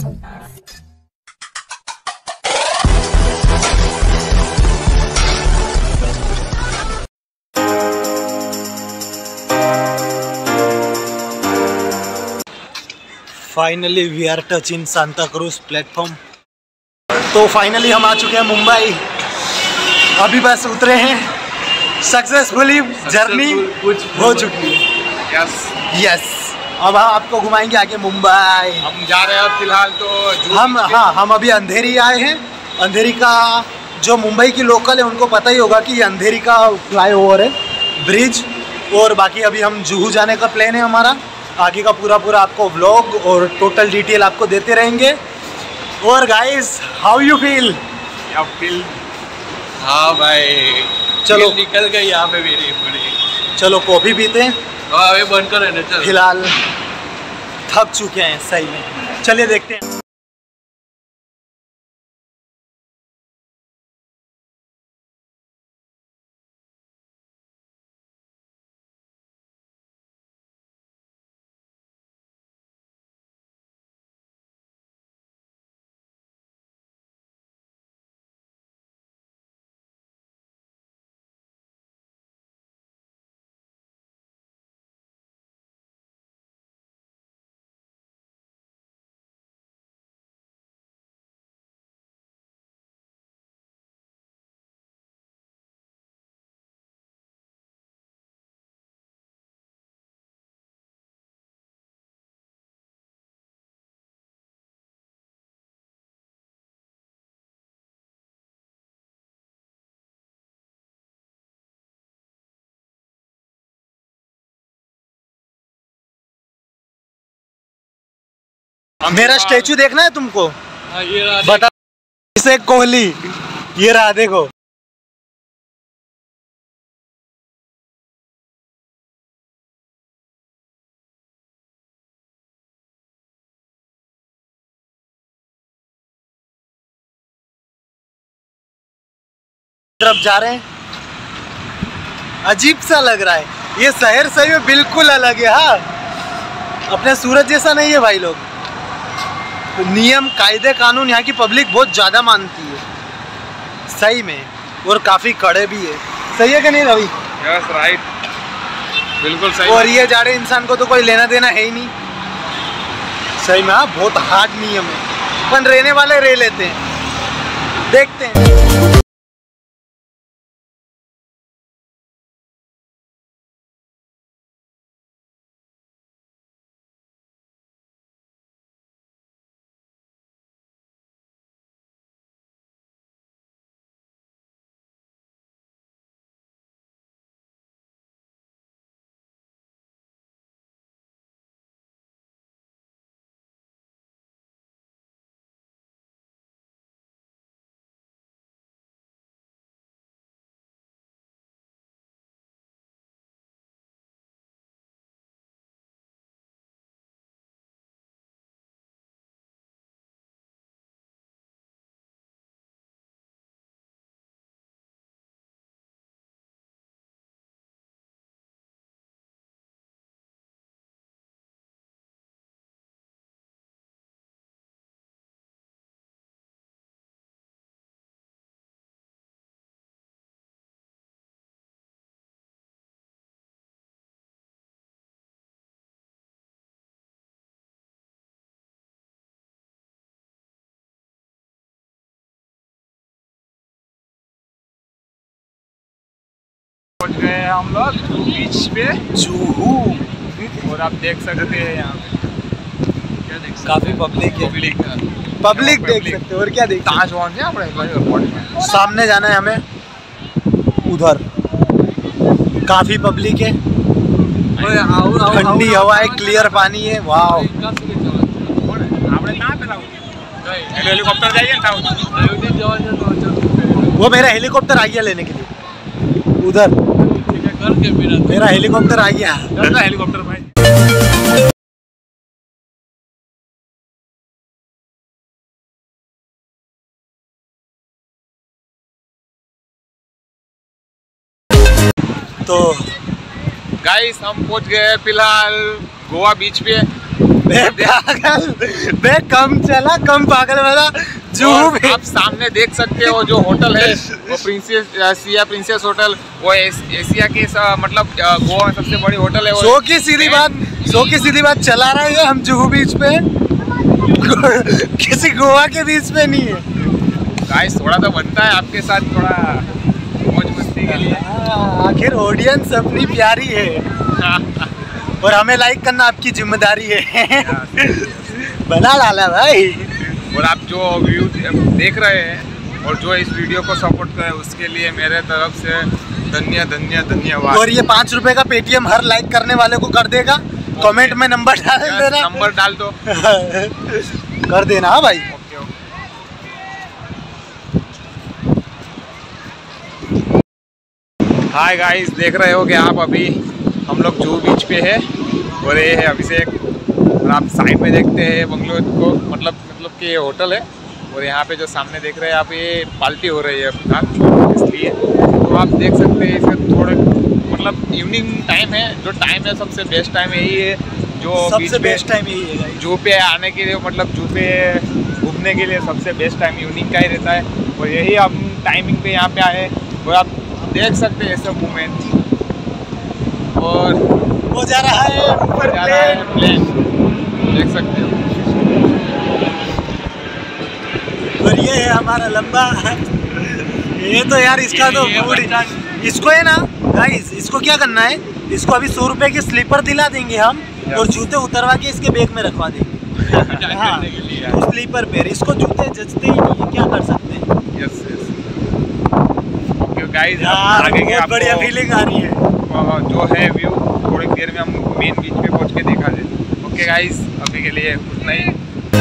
Finally we are touch in Santa Cruz platform. तो finally हम आ चुके हैं मुंबई। अभी बस उतरे हैं, सक्सेसफुली जर्नी हो चुकी है। यस अब हम आपको घुमाएंगे आगे मुंबई। हम जा रहे हैं फिलहाल तो हम अभी अंधेरी आए हैं। अंधेरी का जो मुंबई की लोकल है उनको पता ही होगा कि ये अंधेरी का फ्लाईओवर है, ब्रिज। और बाकी अभी हम जुहू जाने का प्लान है हमारा। आगे का पूरा आपको व्लॉग और टोटल डिटेल आपको देते रहेंगे। और गाइस हाउ यू फील? हाँ भाई चलो निकल गई यहाँ पे मेरी पूरी। चलो कॉफी पीते हैं। हाँ बंद कर रहे हैं। फिलहाल थक चुके हैं सही में। चलिए देखते हैं। मेरा स्टेचू देखना है तुमको? ये रहा, बता। इसे कोहली, ये रहा देखो। तरफ जा रहे हैं, अजीब सा लग रहा है। ये शहर सही में बिल्कुल अलग है। हाँ अपने सूरत जैसा नहीं है भाई। लोग नियम कायदे कानून यहाँ की पब्लिक बहुत ज़्यादा मानती है सही में, और काफ़ी कड़े भी है। सही है कि नहीं रवि? यस राइट, बिल्कुल सही। और ये जाड़े इंसान को तो कोई लेना देना है ही नहीं सही में। हाँ बहुत हार्ड नियम है, पर रहने वाले रह लेते हैं। देखते हैं। पहुंच गए हैं हम लोग बीच पे जुहू। और आप देख सकते हैं यहाँ पे क्या देख सकते काफी पब्लिक है। पब्लिक देख सकते हो। और क्या देख? कहाँ पहुँचे अपने? सामने जाना है हमें, उधर काफी पब्लिक है। ठंडी हवा है, क्लियर पानी है। वाह हेलीकॉप्टर जाइए। वो मेरा हेलीकॉप्टर आ गया लेने के लिए उधर। मेरा हेलीकॉप्टर आ गया। हेलीकॉप्टर भाई। तो गाइस हम पहुंच गए फिलहाल गोवा बीच पे। बे कम चला कम पागल वाला जुहू भी। आप सामने देख सकते हो जो होटल है वो प्रिंसेस होटल, वो एशिया के मतलब गोवा में सबसे बड़ी होटल है। सो की सीधी बात चला रहे हैं हम जुहू बीच पे किसी गोवा के बीच पे नहीं है। गाइस थोड़ा तो बनता है आपके साथ, थोड़ा मौज मस्ती के लिए। आखिर ऑडियंस अपनी प्यारी है और हमें लाइक करना आपकी जिम्मेदारी है। बना डाला भाई। और आप जो व्यू देख रहे हैं और जो इस वीडियो को सपोर्ट करे उसके लिए मेरे तरफ से धन्यवाद। और ये 5 रुपए का पेटीएम हर लाइक करने वाले को कर देगा। कमेंट में नंबर डाल देना, नंबर डाल दो कर देना। हाँ भाई हाय गाइस, देख रहे हो कि आप अभी हम लोग जुहू बीच पे है और ये है अभिषेक। और आप साइड में देखते हैं बंगलो को, मतलब कि होटल है। और यहाँ पे जो सामने देख रहे हैं आप, ये पार्टी हो रही है इसलिए। तो आप देख सकते हैं इसके थोड़े मतलब इवनिंग टाइम है, जो टाइम है सबसे बेस्ट टाइम यही है। जो सबसे बेस्ट टाइम यही है जू पे आने के लिए, मतलब जू पे घूमने के लिए सबसे बेस्ट टाइम इवनिंग का ही रहता है। और यही हम टाइमिंग पे यहाँ पे आए और आप देख सकते हैं सब मूवमेंट। और वो जा रहा है ऊपर प्लेन, देख सकते हो। और ये है हमारा लंबा। ये तो यार इसका तो इसको है ना गाइस, इसको क्या करना है, इसको अभी 100 रुपए की स्लीपर दिला देंगे हम और जूते उतरवा के इसके बैग में रखवा देंगे। हाँ, तो स्लीपर पे इसको जूते जचते ही नहीं है, क्या कर सकते हैं। यस गाइस, आगे के बहुत बढ़िया फीलिंग आ रही है। जो है व्यू थोड़ी देर में हम मेन बीच पे पहुंच के देखा दे। ओके गाइस, अभी के लिए उतना ही।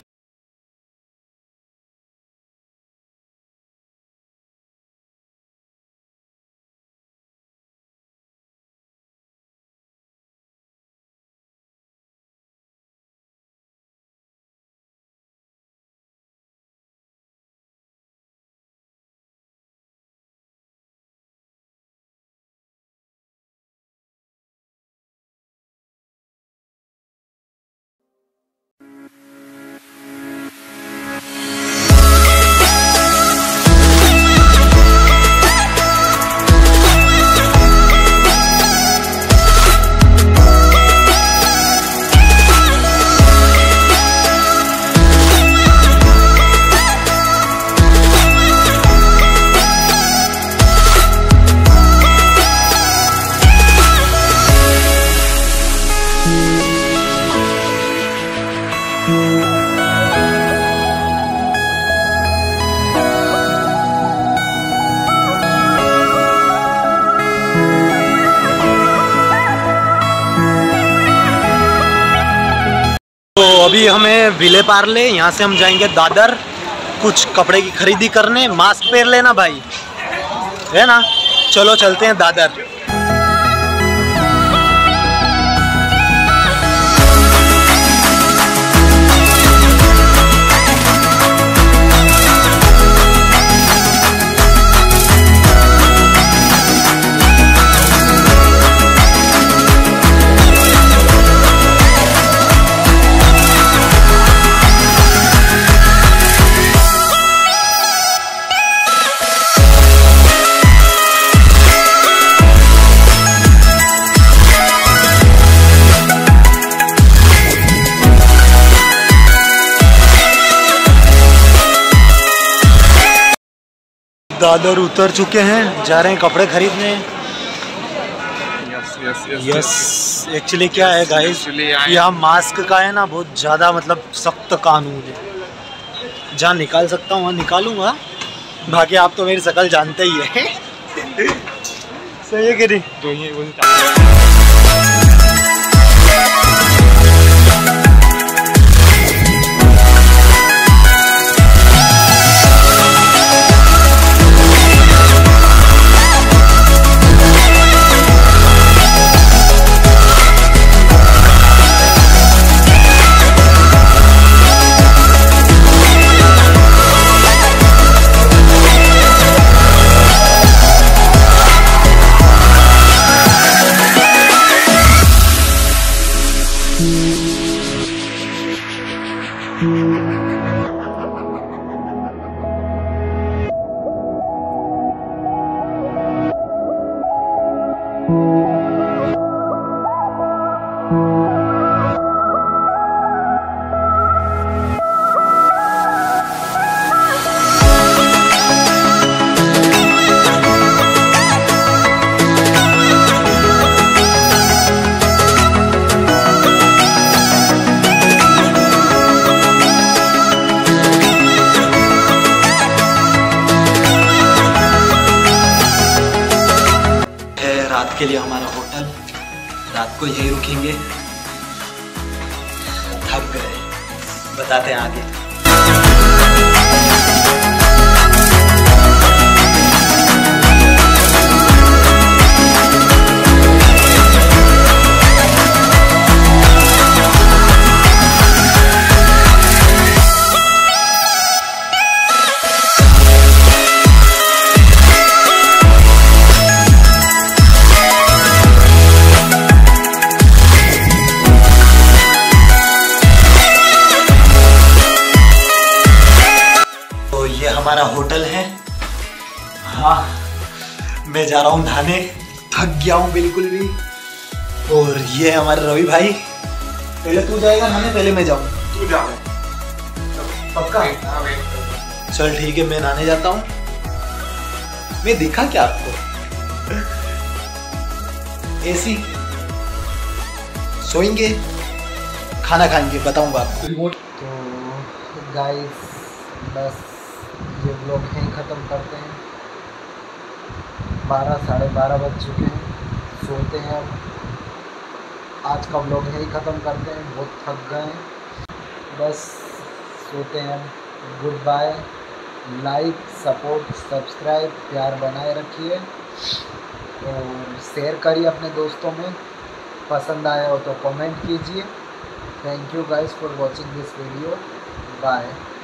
तो अभी हमें विले पार्ले, यहाँ से हम जाएंगे दादर कुछ कपड़े की खरीदी करने। मास्क पहन लेना भाई, है ना। चलो चलते हैं दादर। दादर उतर चुके हैं, जा रहे हैं कपड़े खरीदने। यस एक्चुअली क्या है गाइस, यहाँ मास्क का है ना बहुत ज़्यादा मतलब सख्त कानून है। जहाँ निकाल सकता हूँ वहाँ निकालूंगा, बाकी आप तो मेरी शक्ल जानते ही है। सही है कि नहीं? तो ये रात के लिए हमारा होटल, रात को यहीं रुकेंगे। थक गए, बताते हैं आगे। ये हमारा होटल है। हाँ, मैं जा रहा हूँ नहाने, थक गया हूँ बिल्कुल भी। और ये है हमारे रवि भाई। पहले तू जाएगा नहाने, पहले मैं जाऊँ? तू जा। पक्का? चल ठीक है, मैं नहाने जाता हूँ। मैं दिखा क्या आपको? एसी, सोएंगे, खाना खाएंगे, बताऊंगा आपको। तो गाइस, बस ये व्लॉग यहीं ख़त्म करते हैं। 12 साढ़े 12 बज चुके हैं, सोते हैं अब। आज का व्लॉग यहीं ख़त्म करते हैं, बहुत थक गए हैं, बस सोते हैं अब। Good bye. Like, support, subscribe, प्यार बनाए रखिए और शेयर करिए अपने दोस्तों में। पसंद आया हो तो कमेंट कीजिए। Thank you guys for watching this video. Bye.